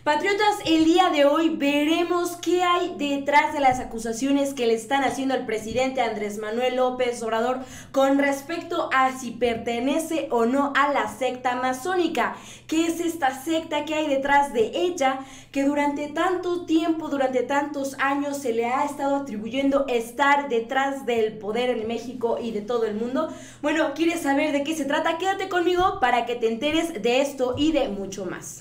Patriotas, el día de hoy veremos qué hay detrás de las acusaciones que le están haciendo al presidente Andrés Manuel López Obrador con respecto a si pertenece o no a la secta masónica. ¿Qué es esta secta? ¿Qué hay detrás de ella? Que durante tanto tiempo, durante tantos años se le ha estado atribuyendo estar detrás del poder en México y de todo el mundo. Bueno, ¿quieres saber de qué se trata? Quédate conmigo para que te enteres de esto y de mucho más.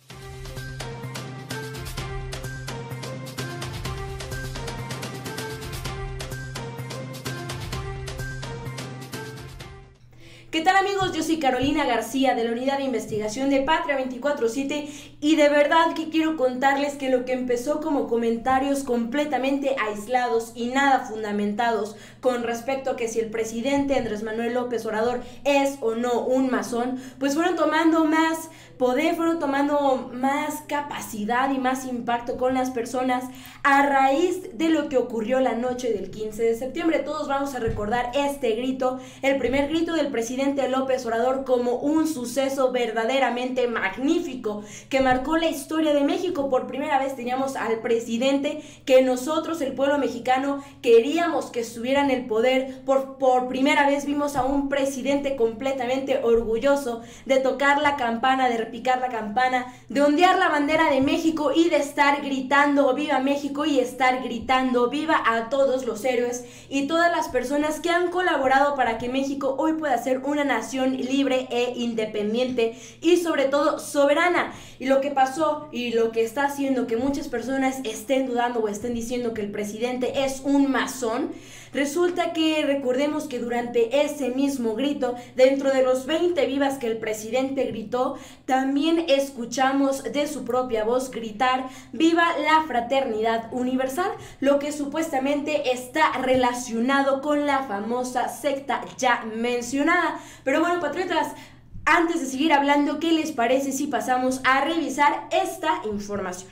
¿Qué tal, amigos? Yo soy Carolina García de la Unidad de Investigación de Patria 24/7 y de verdad que quiero contarles que lo que empezó como comentarios completamente aislados y nada fundamentados con respecto a que si el presidente Andrés Manuel López Obrador es o no un masón, pues fueron tomando más poder, fueron tomando más capacidad y más impacto con las personas a raíz de lo que ocurrió la noche del 15 de septiembre. Todos vamos a recordar este grito, el primer grito del presidente López Obrador, como un suceso verdaderamente magnífico que marcó la historia de México. Por primera vez teníamos al presidente que nosotros, el pueblo mexicano, queríamos que estuviera en el poder. Por primera vez vimos a un presidente completamente orgulloso de tocar la campana, de repicar la campana, de ondear la bandera de México y de estar gritando viva México y estar gritando viva a todos los héroes y todas las personas que han colaborado para que México hoy pueda ser una nación libre e independiente y sobre todo soberana. Y lo que pasó y lo que está haciendo que muchas personas estén dudando o estén diciendo que el presidente es un masón, resulta que recordemos que durante ese mismo grito, dentro de los 20 vivas que el presidente gritó, también escuchamos de su propia voz gritar viva la fraternidad universal, lo que supuestamente está relacionado con la famosa secta ya mencionada. Pero bueno, patriotas, antes de seguir hablando, ¿qué les parece si pasamos a revisar esta información?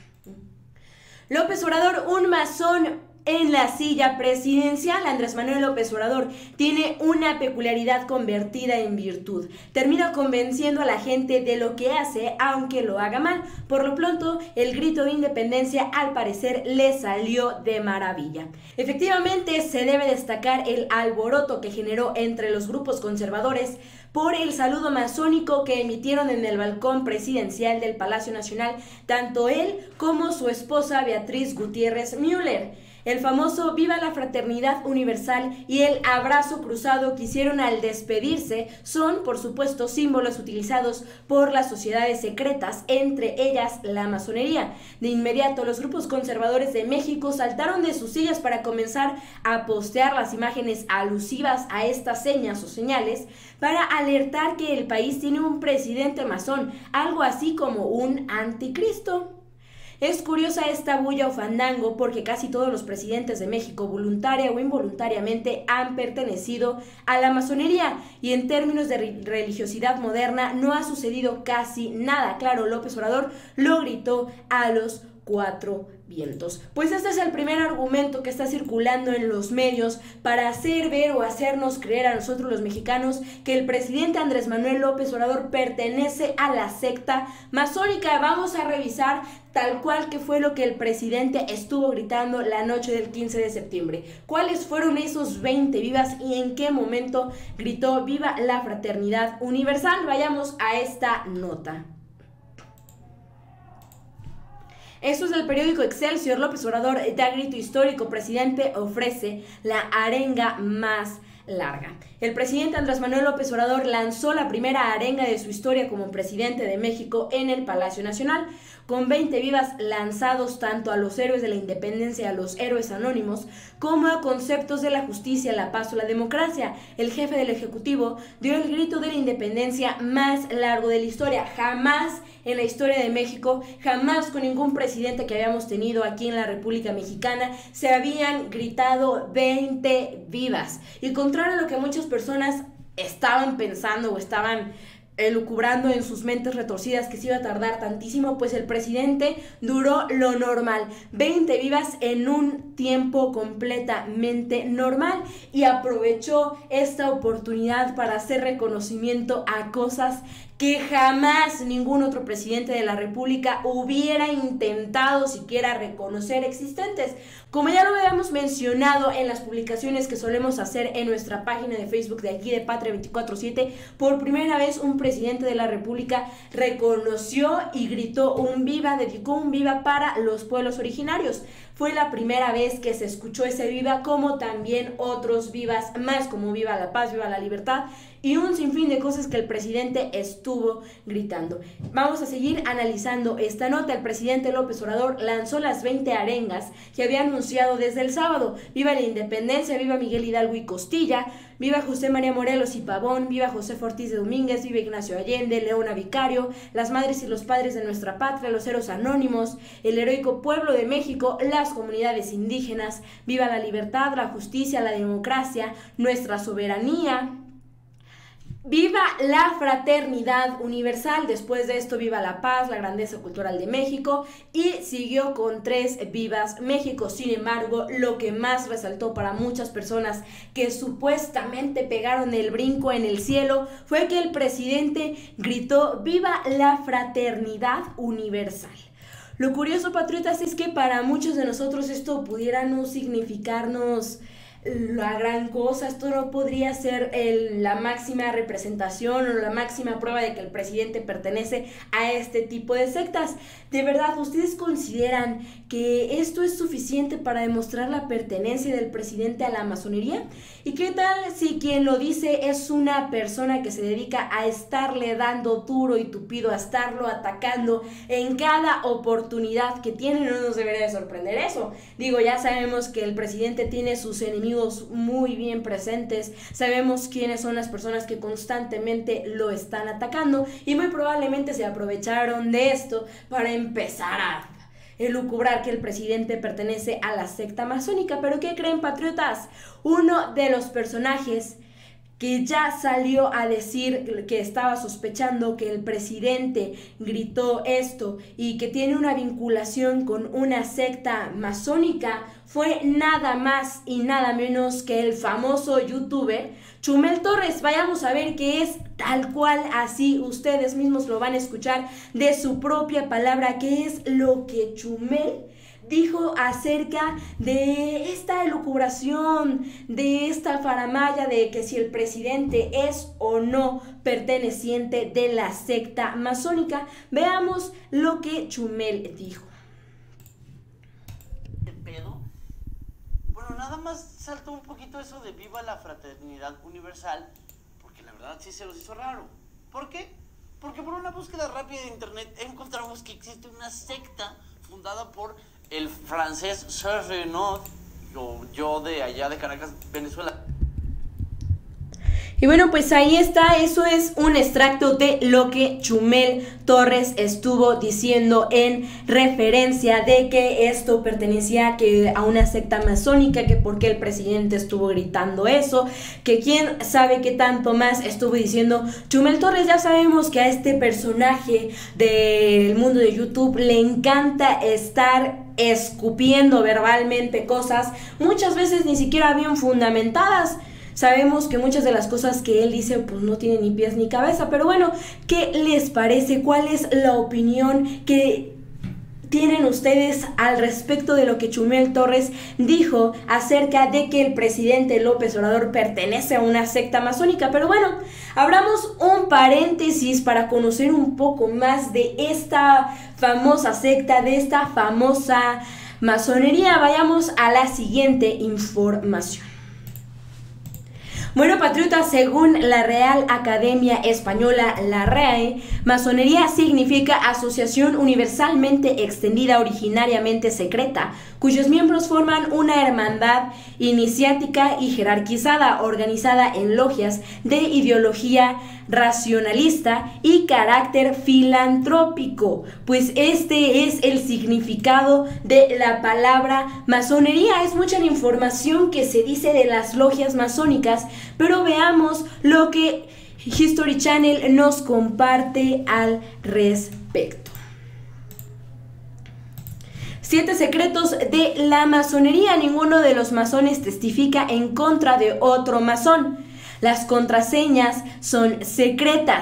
López Obrador, un masón en la silla presidencial. Andrés Manuel López Obrador tiene una peculiaridad convertida en virtud. Termina convenciendo a la gente de lo que hace, aunque lo haga mal. Por lo pronto, el grito de independencia al parecer le salió de maravilla. Efectivamente, se debe destacar el alboroto que generó entre los grupos conservadores por el saludo masónico que emitieron en el balcón presidencial del Palacio Nacional, tanto él como su esposa Beatriz Gutiérrez Müller. El famoso viva la fraternidad universal y el abrazo cruzado que hicieron al despedirse son, por supuesto, símbolos utilizados por las sociedades secretas, entre ellas la masonería. De inmediato, los grupos conservadores de México saltaron de sus sillas para comenzar a postear las imágenes alusivas a estas señas o señales para alertar que el país tiene un presidente masón, algo así como un anticristo. Es curiosa esta bulla o fandango porque casi todos los presidentes de México, voluntaria o involuntariamente, han pertenecido a la masonería y en términos de religiosidad moderna no ha sucedido casi nada. Claro, López Obrador lo gritó a los cuatro vientos. Pues este es el primer argumento que está circulando en los medios para hacer ver o hacernos creer a nosotros los mexicanos que el presidente Andrés Manuel López Obrador pertenece a la secta masónica. Vamos a revisar tal cual que fue lo que el presidente estuvo gritando la noche del 15 de septiembre. ¿Cuáles fueron esos 20 vivas y en qué momento gritó viva la fraternidad universal? Vayamos a esta nota. Esto es del periódico Excelsior. López Obrador da grito histórico, presidente ofrece la arenga más larga. El presidente Andrés Manuel López Obrador lanzó la primera arenga de su historia como presidente de México en el Palacio Nacional, con 20 vivas lanzados tanto a los héroes de la independencia, a los héroes anónimos, como a conceptos de la justicia, la paz o la democracia. El jefe del Ejecutivo dio el grito de la independencia más largo de la historia. Jamás en la historia de México, jamás con ningún presidente que habíamos tenido aquí en la República Mexicana se habían gritado 20 vivas. Y contrario a lo que muchas personas estaban pensando o estaban elucubrando en sus mentes retorcidas que se iba a tardar tantísimo, pues el presidente duró lo normal, 20 vivas en un tiempo completamente normal, y aprovechó esta oportunidad para hacer reconocimiento a cosas que jamás ningún otro presidente de la República hubiera intentado siquiera reconocer existentes. Como ya lo habíamos mencionado en las publicaciones que solemos hacer en nuestra página de Facebook de aquí de Patria 24/7, por primera vez un presidente de la República reconoció y gritó un viva, dedicó un viva para los pueblos originarios. Fue la primera vez que se escuchó ese viva, como también otros vivas más, como viva la paz, viva la libertad y un sinfín de cosas que el presidente estuvo gritando. Vamos a seguir analizando esta nota. El presidente López Obrador lanzó las 20 arengas que había anunciado desde el sábado. Viva la independencia, viva Miguel Hidalgo y Costilla, viva José María Morelos y Pavón, viva José Ortiz de Domínguez, viva Ignacio Allende, Leona Vicario, las madres y los padres de nuestra patria, los héroes anónimos, el heroico pueblo de México, las comunidades indígenas, viva la libertad, la justicia, la democracia, nuestra soberanía. Viva la fraternidad universal. Después de esto, viva la paz, la grandeza cultural de México, y siguió con 3 vivas México. Sin embargo, lo que más resaltó para muchas personas que supuestamente pegaron el brinco en el cielo fue que el presidente gritó viva la fraternidad universal. Lo curioso, patriotas, es que para muchos de nosotros esto pudiera no significarnos la gran cosa. Esto no podría ser la máxima representación o la máxima prueba de que el presidente pertenece a este tipo de sectas. ¿De verdad ustedes consideran que esto es suficiente para demostrar la pertenencia del presidente a la masonería? ¿Y qué tal si quien lo dice es una persona que se dedica a estarle dando duro y tupido, a estarlo atacando en cada oportunidad que tiene? No nos debería de sorprender eso. Digo, ya sabemos que el presidente tiene sus enemigos muy bien presentes, sabemos quiénes son las personas que constantemente lo están atacando, y muy probablemente se aprovecharon de esto para empezar a elucubrar que el presidente pertenece a la secta masónica. Pero ¿qué creen, patriotas? Uno de los personajes que ya salió a decir que estaba sospechando que el presidente gritó esto y que tiene una vinculación con una secta masónica fue nada más y nada menos que el famoso youtuber Chumel Torres. Vayamos a ver qué es tal cual, así ustedes mismos lo van a escuchar de su propia palabra, qué es lo que Chumel dijo acerca de esta elucubración, de esta faramalla de que si el presidente es o no perteneciente de la secta masónica. Veamos lo que Chumel dijo. Bueno, nada más saltó un poquito eso de viva la fraternidad universal, porque la verdad sí se los hizo raro. ¿Por qué? Porque por una búsqueda rápida de internet encontramos que existe una secta fundada por el francés Serge Renaud, o yo de allá de Caracas, Venezuela. Y bueno, pues ahí está, eso es un extracto de lo que Chumel Torres estuvo diciendo en referencia de que esto pertenecía a una secta masónica, que por qué el presidente estuvo gritando eso, que quién sabe qué tanto más estuvo diciendo Chumel Torres. Ya sabemos que a este personaje del mundo de YouTube le encanta estar escupiendo verbalmente cosas, muchas veces ni siquiera bien fundamentadas. Sabemos que muchas de las cosas que él dice pues no tienen ni pies ni cabeza, pero bueno, ¿qué les parece? ¿Cuál es la opinión que tienen ustedes al respecto de lo que Chumel Torres dijo acerca de que el presidente López Obrador pertenece a una secta masónica? Pero bueno, abramos un paréntesis para conocer un poco más de esta famosa secta, de esta famosa masonería. Vayamos a la siguiente información. Bueno, patriotas, según la Real Academia Española, la RAE, masonería significa asociación universalmente extendida, originariamente secreta, cuyos miembros forman una hermandad iniciática y jerarquizada, organizada en logias de ideología racionalista y carácter filantrópico. Pues este es el significado de la palabra masonería. Es mucha la información que se dice de las logias masónicas, pero veamos lo que History Channel nos comparte al respecto. 7 secretos de la masonería. Ninguno de los masones testifica en contra de otro masón. Las contraseñas son secretas.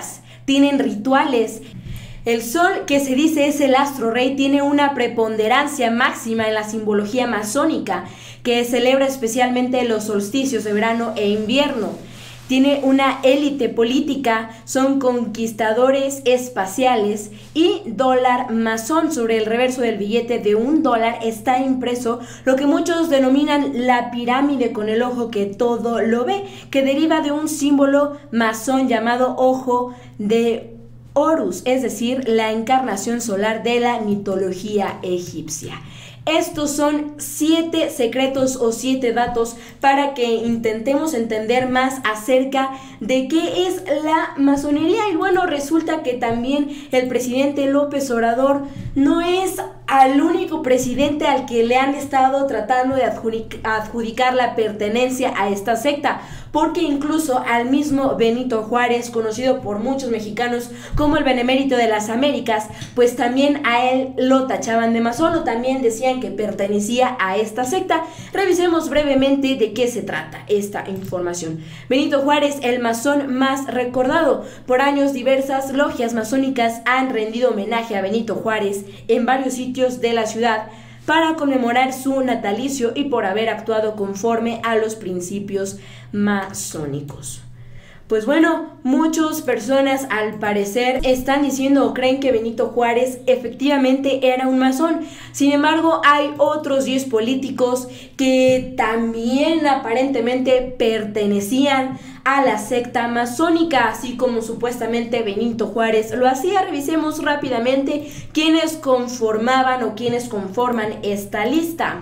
tienen rituales. El sol, que se dice es el astro rey, tiene una preponderancia máxima en la simbología masónica, que celebra especialmente los solsticios de verano e invierno. Tiene una élite política, son conquistadores espaciales y dólar masón. Sobre el reverso del billete de $1 está impreso lo que muchos denominan la pirámide con el ojo que todo lo ve, que deriva de un símbolo masón llamado ojo de Horus, es decir, la encarnación solar de la mitología egipcia. Estos son 7 secretos o 7 datos para que intentemos entender más acerca de qué es la masonería. Y bueno, resulta que también el presidente López Obrador no es al único presidente al que le han estado tratando de adjudicar la pertenencia a esta secta, porque incluso al mismo Benito Juárez, conocido por muchos mexicanos como el Benemérito de las Américas, pues también a él lo tachaban de masón o también decían que pertenecía a esta secta. Revisemos brevemente de qué se trata esta información. Benito Juárez, el masón más recordado. Por años diversas logias masónicas han rendido homenaje a Benito Juárez en varios sitios de la ciudad para conmemorar su natalicio y por haber actuado conforme a los principios masónicos. Pues bueno, muchas personas al parecer están diciendo o creen que Benito Juárez efectivamente era un masón. Sin embargo, hay otros 10 políticos que también aparentemente pertenecían a la secta masónica, así como supuestamente Benito Juárez lo hacía. Revisemos rápidamente quiénes conformaban o quiénes conforman esta lista.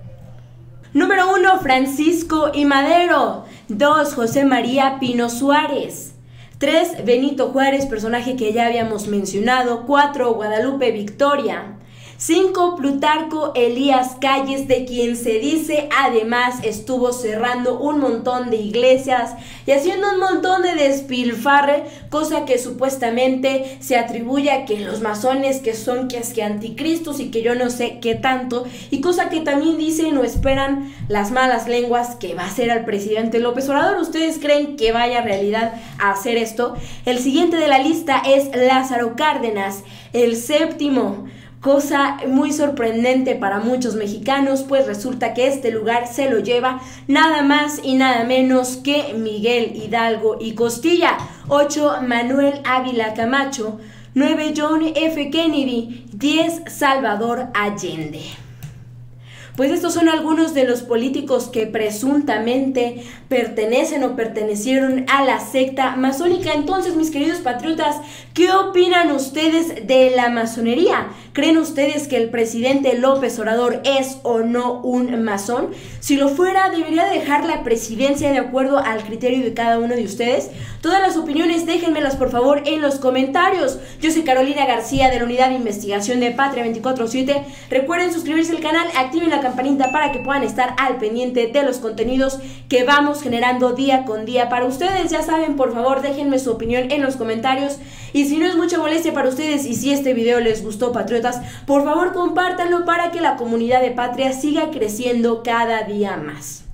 Número 1, Francisco I. Madero. 2, José María Pino Suárez. 3, Benito Juárez, personaje que ya habíamos mencionado. 4, Guadalupe Victoria. 5, Plutarco Elías Calles, de quien se dice además estuvo cerrando un montón de iglesias y haciendo un montón de despilfarre, cosa que supuestamente se atribuye a que los masones que son que anticristos y que yo no sé qué tanto, y cosa que también dicen o esperan las malas lenguas que va a ser al presidente López Obrador. ¿Ustedes creen que vaya a realidad a hacer esto? El siguiente de la lista es Lázaro Cárdenas, el séptimo. Cosa muy sorprendente para muchos mexicanos, pues resulta que este lugar se lo lleva nada más y nada menos que Miguel Hidalgo y Costilla. 8, Manuel Ávila Camacho. 9, John F. Kennedy. 10, Salvador Allende. Pues estos son algunos de los políticos que presuntamente pertenecen o pertenecieron a la secta masónica. Entonces, mis queridos patriotas, ¿qué opinan ustedes de la masonería? ¿Creen ustedes que el presidente López Obrador es o no un masón? Si lo fuera, ¿debería dejar la presidencia de acuerdo al criterio de cada uno de ustedes? Todas las opiniones déjenmelas por favor en los comentarios. Yo soy Carolina García de la Unidad de Investigación de Patria 24/7. Recuerden suscribirse al canal, activen la campanita para que puedan estar al pendiente de los contenidos que vamos generando día con día para ustedes. Ya saben, por favor déjenme su opinión en los comentarios, y si no es mucha molestia para ustedes y si este video les gustó, patriotas, por favor compártanlo para que la comunidad de Patria siga creciendo cada día más.